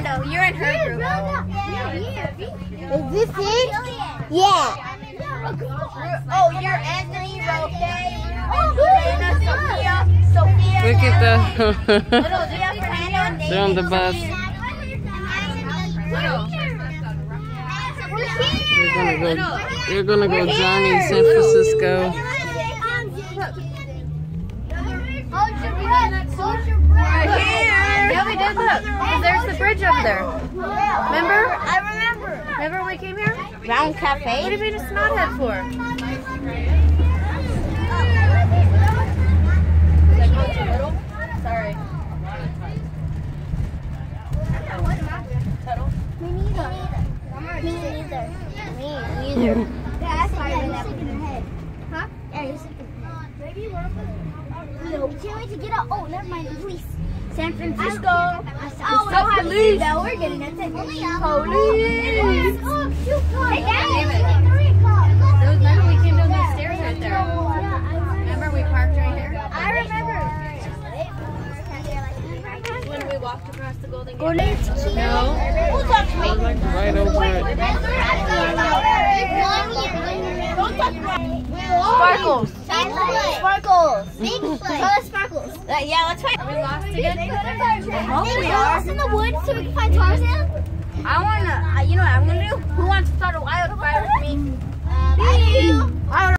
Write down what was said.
No, you're in her group. Is this it? Yeah. Oh, you're Anthony, Roque, Sophia. Look at the. They're They're on the bus. We're gonna go Johnny in San Francisco. Yeah, we did look. There's the bridge over there. Remember? I remember. Remember when we came here? Round Cafe. What did we just snothead for? Sorry. Me neither. Me neither. Me neither. That's why you're sick in your head. Huh? Yeah, you're sick in your head. Maybe we're no, we can't wait to get out. Oh, never mind. Police. San Francisco. Oh, police. No, we're getting it. Police. Police. Oh, shoot. Hey, Remember we came down those stairs right there. Remember we parked right here? I remember. When we walked across the Golden Gate? No. Who talked to me? Right over it. Sparkles. Sparkles. Big play. Sparkles. Yeah, let's find. We lost again? We lost in the woods so we can find Tarzan? I wanna, you know what I'm gonna do? Who wants to start a wildfire with me? I do.